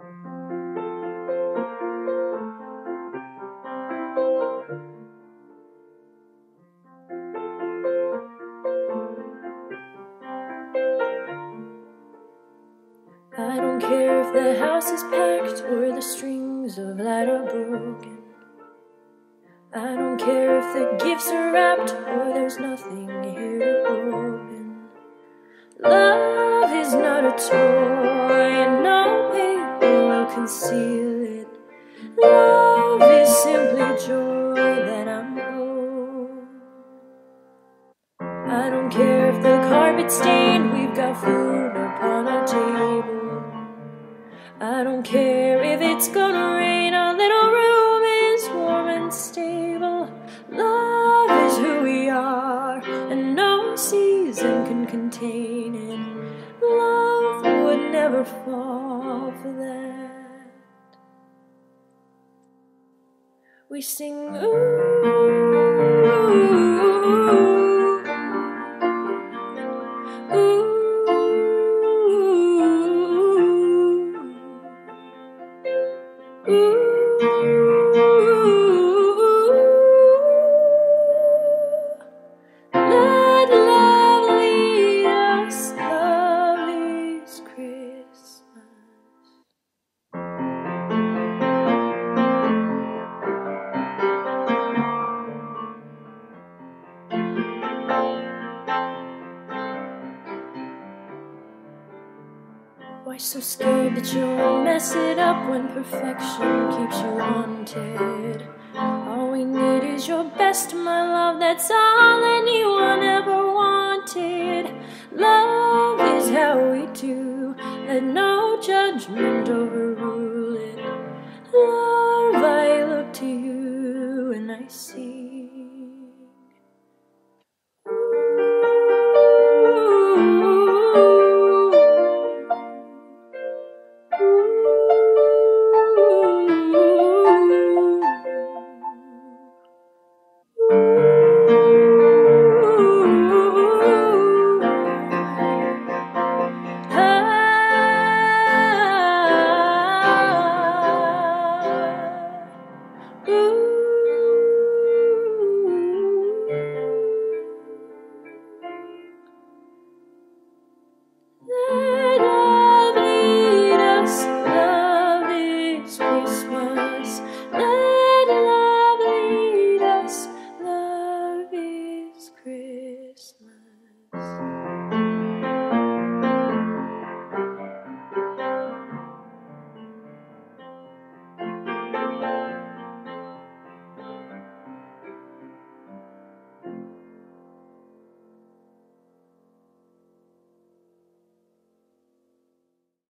I don't care if the house is packed or the strings of light are broken. I don't care if the gifts are wrapped or there's nothing here to open. Love is not a toy and no paper will conceal it. Love is simply joy that I'm owed. I don't care if the carpet's stained, we've got food upon our table. I don't care if it's gonna rain, our little room is warm and stable. Love is who we are, and no season can contain it. Love would never fall for that. We sing ooh. Let love lead us, love is Christmas. Why so scared that you'll mess it up when perfection keeps you wanted? All we need is your best, my love, that's all anyone ever wanted. Love is how we do, let no judgment over